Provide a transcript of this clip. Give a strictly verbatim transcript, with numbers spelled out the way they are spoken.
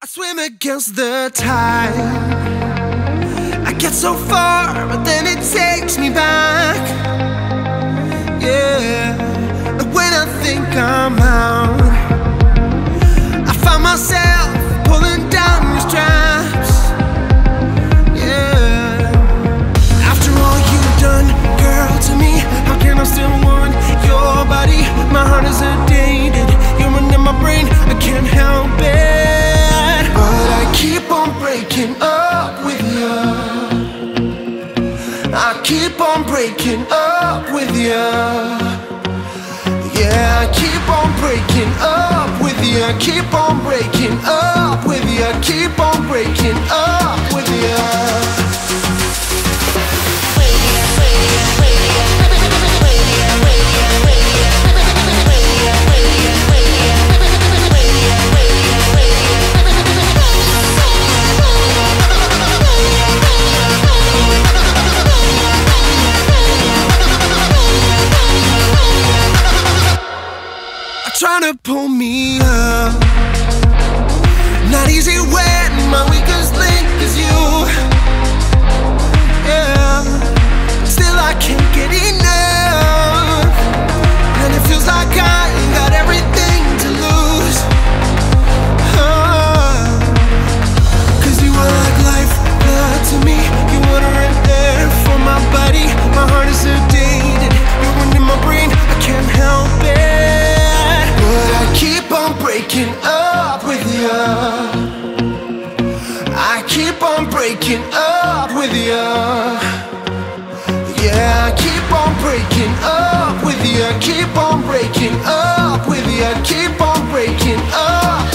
I swim against the tide. I get so far, but then it takes me back. Yeah, and when I think I'm out, I find myself pulling down your straps. Yeah, after all you've done, girl, to me, how can I still want your body? My heart is addicted, you're in my brain, I can't help it. But I keep on breaking up with you. I keep on breaking up with you. Yeah, I keep on breaking up with you. I keep on breaking up with you. I keep on breaking up with you. Trying to pull me up, not easy when my weakest link is you. Yeah, still I can't get enough, and it feels like I got everything to lose. uh, Cause you are like life blood to me. You wanna right there for my body. My heart is sedated, you're in my brain, I can't help it. But I keep on breaking up with you. I keep on breaking up with you. Yeah, I keep on breaking up with you. I keep on breaking up with you. I keep on breaking up.